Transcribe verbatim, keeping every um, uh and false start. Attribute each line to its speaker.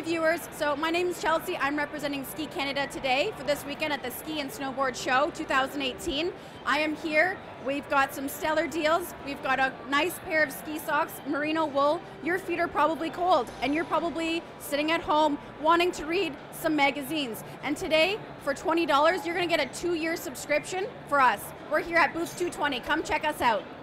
Speaker 1: viewers, so my name is Chelsea. I'm representing Ski Canada today for this weekend at the Ski and Snowboard Show two thousand eighteen. I am here. We've got some stellar deals. We've got a nice pair of ski socks, merino wool. Your feet are probably cold and you're probably sitting at home wanting to read some magazines. And today, for twenty dollars, you're gonna get a two-year subscription for us. We're here at booth two twenty. Come check us out.